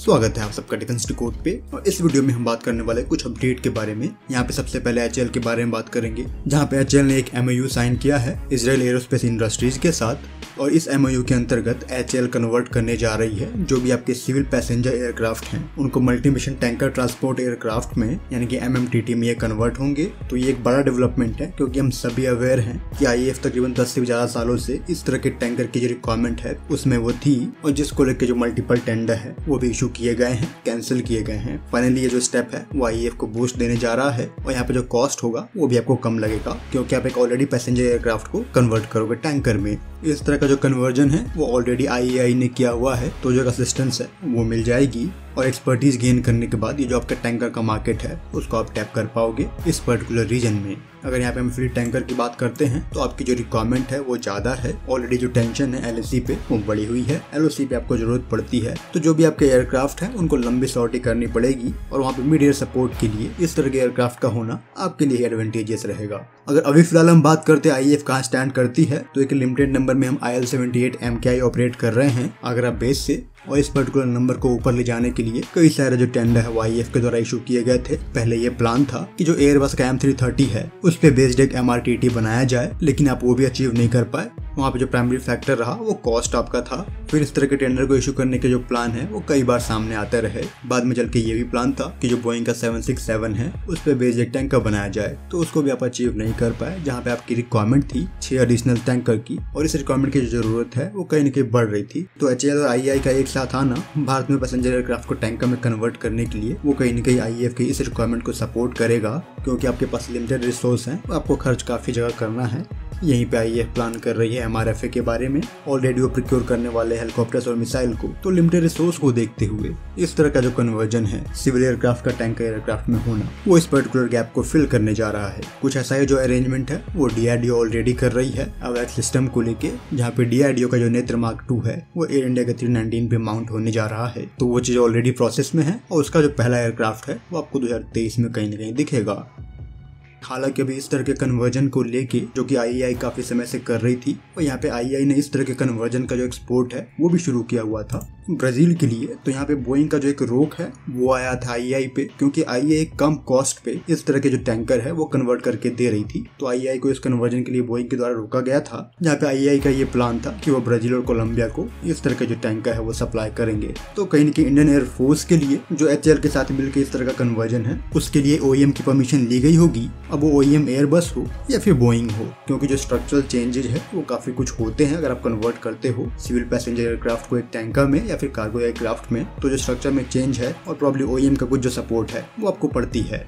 स्वागत है आप सबका डिफेंस डिकोड पे। और इस वीडियो में हम बात करने वाले कुछ अपडेट के बारे में। यहाँ पे सबसे पहले HAL के बारे में बात करेंगे, जहाँ पे HAL ने एक MOU साइन किया है इजराइल एरोस्पेस इंडस्ट्रीज के साथ। और इस MOU के अंतर्गत HAL कन्वर्ट करने जा रही है जो भी आपके सिविल पैसेंजर एयरक्राफ्ट हैं उनको multi mission tanker transport aircraft में यानी कि MMTT में ये कन्वर्ट होंगे। तो ये एक बड़ा डेवलपमेंट है क्योंकि हम सभी अवेयर हैं कि IAF तकरीबन 10 से ज्यादा सालों से इस तरह के टैंकर की जो रिक्वायरमेंट है उसमें वो थी, और जिसको लेकर जो मल्टीपल टेंडर है वो भी इशू किए गए हैं, कैंसिल किए गए हैं। फाइनली ये जो स्टेप है वो IAF को बूस्ट देने जा रहा है और यहाँ पे जो कॉस्ट होगा वो भी आपको कम लगेगा क्योंकि आप एक ऑलरेडी पैसेंजर एयरक्राफ्ट को कन्वर्ट करोगे टैंकर में। इस तरह का जो कन्वर्जन है वो ऑलरेडी IAI ने किया हुआ है, तो जो असिस्टेंस है वो मिल जाएगी और एक्सपर्टीज गेन करने के बाद ये जो आपका टैंकर का मार्केट है उसको आप टैप कर पाओगे इस पर्टिकुलर रीजन में। अगर यहाँ पे हम फ्री टैंकर की बात करते हैं तो आपकी जो रिक्वायरमेंट है वो ज्यादा है, ऑलरेडी जो टेंशन है LOC पे वो बढ़ी हुई है, LOC पे आपको जरूरत पड़ती है। तो जो भी आपके एयरक्राफ्ट है उनको लंबी सॉर्टी करनी पड़ेगी और वहाँ पे मिड एयर सपोर्ट के लिए इस तरह के एयरक्राफ्ट का होना आपके लिए एडवांटेजियस रहेगा। अगर अभी फिलहाल हम बात करते हैं IAF कहाँ स्टैंड करती है, तो एक लिमिटेड नंबर में हम IL-78 MKI ऑपरेट कर रहे हैं आगरा बेस से, और इस पर्टिकुलर नंबर को ऊपर ले जाने के लिए कई सारे जो टेंडर है वो IAF के द्वारा इशू किए गए थे। पहले ये प्लान था कि जो एयरबस का M330 है उस पे बेस्ड एक MRTT बनाया जाए, लेकिन आप वो भी अचीव नहीं कर पाए। वहाँ पे जो प्राइमरी फैक्टर रहा वो कॉस्ट आपका था। फिर इस तरह के टेंडर को इशू करने के जो प्लान है वो कई बार सामने आते रहे। बाद में चल के ये भी प्लान था कि जो बोइंग का 767 है उस पे बेस्ड एक टैंकर बनाया जाए, तो उसको भी आप अचीव नहीं कर पाए, जहाँ पे आपकी रिक्वायरमेंट थी 6 एडिशनल टैंकर की, और इस रिक्वायरमेंट की जो जरूरत है वो कहीं न कहीं बढ़ रही थी। तो HAL और IAI का एक साथ आना भारत में पैसेंजर एयरक्राफ्ट को टैंकर में कन्वर्ट करने के लिए वो कहीं न कहीं IAF की इस रिक्वायरमेंट को सपोर्ट करेगा, क्योंकि आपके पास लिमिटेड रिसोर्स हैं, आपको खर्च काफी जगह करना है। यहीं पे IAF प्लान कर रही है MRFA के बारे में, ऑलरेडी वो प्रिक्योर करने वाले हेलीकॉप्टर्स और मिसाइल को। तो लिमिटेड रिसोर्स को देखते हुए इस तरह का जो कन्वर्जन है सिविल एयरक्राफ्ट का टैंकर एयरक्राफ्ट में होना वो इस पर्टिकुलर गैप को फिल करने जा रहा है। कुछ ऐसा है जो अरेंजमेंट है वो DRDO ऑलरेडी कर रही है अवैध सिस्टम को लेके, जहाँ पे DRDO का जो नेत्र मार्क 2 है वो एयर इंडिया के 319 पे माउंट होने जा रहा है। तो वो चीज ऑलरेडी प्रोसेस में है और उसका जो पहला एयरक्राफ्ट है वो आपको 2023 में कहीं न कहीं दिखेगा। हालांकि अभी इस तरह के कन्वर्जन को लेके जो कि IAI काफी समय से कर रही थी, और यहाँ पे IAI ने इस तरह के कन्वर्जन का जो एक्सपोर्ट है वो भी शुरू किया हुआ था ब्राजील के लिए। तो यहाँ पे बोइंग का जो एक रोक है वो आया था IAI पे, क्योंकि IAI कम कॉस्ट पे इस तरह के जो टैंकर है वो कन्वर्ट करके दे रही थी। तो IAI को इस कन्वर्जन के लिए बोइंग के द्वारा रोका गया था, जहाँ पे IAI का ये प्लान था कि वो ब्राजील और कोलंबिया को इस तरह के जो टैंकर है वो सप्लाई करेंगे। तो कहीं न कहीं इंडियन एयरफोर्स के लिए जो HAL के साथ मिलकर इस तरह का कन्वर्जन है उसके लिए OEM की परमिशन ली गई होगी। अब वो OEM एयरबस हो या फिर बोइंग हो, क्योंकि जो स्ट्रक्चरल चेंजेस है वो काफी कुछ होते हैं अगर आप कन्वर्ट करते हो सिविल पैसेंजर एयरक्राफ्ट को एक टैंकर में या फिर कार्गो एयरक्राफ्ट में। तो जो स्ट्रक्चर में चेंज है और प्रॉब्ली OEM का कुछ जो सपोर्ट है वो आपको पड़ती है।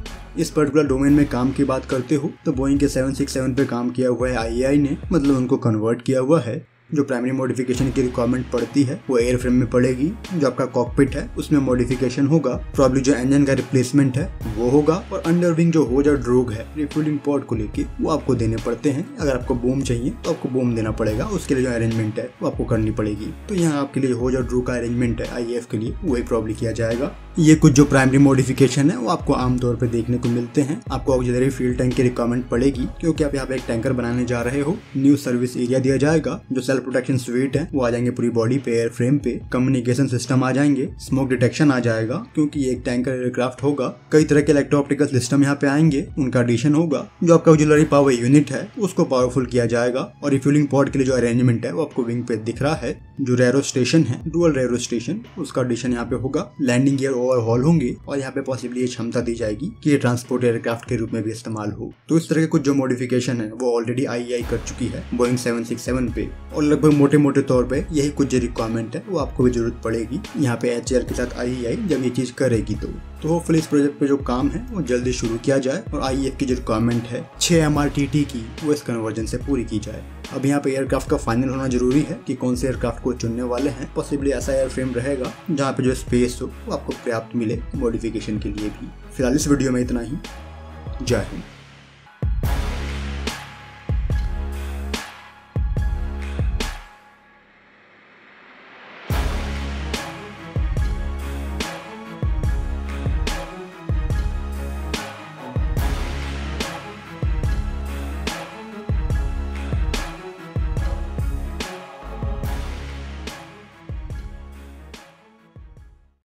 इस पर्टिकुलर डोमेन में काम की बात करते हो तो बोइंग के 767 पे काम किया हुआ है IAI ने, मतलब उनको कन्वर्ट किया हुआ है। जो प्राइमरी मॉडिफिकेशन की रिक्वायरमेंट पड़ती है वो एयर फ्रेम में पड़ेगी, जो आपका कॉकपिट है उसमें मॉडिफिकेशन होगा, प्रॉब्ली जो इंजन का रिप्लेसमेंट है वो होगा, और अंडरविंग जो होज और ड्रोग है रिफ्यूलिंग पॉड को लेके वो आपको देने पड़ते हैं। अगर आपको बूम चाहिए तो आपको बूम देना पड़ेगा, उसके लिए जो अरेंजमेंट है वो आपको करनी पड़ेगी। तो यहाँ आपके लिए होज और ड्रोग का अरेंजमेंट है IAF के लिए वही प्रॉब्ली किया जाएगा। ये कुछ जो प्राइमरी मॉडिफिकेशन है वो आपको आमतौर पर देखने को मिलते हैं। आपको ऑक्सिलरी फ्यूल टैंक की रिक्वायरमेंट पड़ेगी क्योंकि आप यहाँ पे एक टैंकर बनाने जा रहे हो। न्यू सर्विस एरिया दिया जाएगा, जो सेल्फ प्रोटेक्शन स्वीट है वो आ जाएंगे पूरी बॉडी पे, एयर फ्रेम पे, कम्युनिकेशन सिस्टम आ जाएंगे, स्मोक डिटेक्शन आ जाएगा क्योंकि ये एक टैंकर एयरक्राफ्ट होगा, कई तरह के इलेक्ट्रो ऑप्टिकल सिस्टम यहाँ पे आएंगे, उनका एडिशन होगा। जो आपका ऑक्सिलरी पावर यूनिट है उसको पावरफुल किया जाएगा, और रिफ्यूलिंग पॉड के लिए जो अरेंजमेंट है वो आपको विंग पे दिख रहा है। जो रेरो स्टेशन है डुअल रेरो स्टेशन उसका एडिशन यहाँ पे होगा, लैंडिंग गियर ओवरहॉल होंगे, और यहाँ पे पॉसिबली ये क्षमता दी जाएगी कि ये ट्रांसपोर्ट एयरक्राफ्ट के रूप में भी इस्तेमाल हो। तो इस तरह के कुछ जो मॉडिफिकेशन है वो ऑलरेडी IAI कर चुकी है बोइंग 767 पे, और लगभग मोटे मोटे तौर पे यही कुछ जो रिक्वायरमेंट है वो आपको भी जरूरत पड़ेगी यहाँ पे HAL के साथ IAI जब ये चीज करेगी। तो होपफुली इस प्रोजेक्ट पे जो काम है वो जल्दी शुरू किया जाए और IAF की जो रिक्वायरमेंट है 6 MRTT की वो इस कन्वर्जन से पूरी की जाए। अब यहाँ पे एयरक्राफ्ट का फाइनल होना जरूरी है कि कौन से एयरक्राफ्ट को चुनने वाले हैं। पॉसिबली ऐसा एयरफ्रेम रहेगा जहाँ पे जो स्पेस हो वो आपको पर्याप्त मिले मॉडिफिकेशन के लिए भी। फिलहाल इस वीडियो में इतना ही। जय हिंद।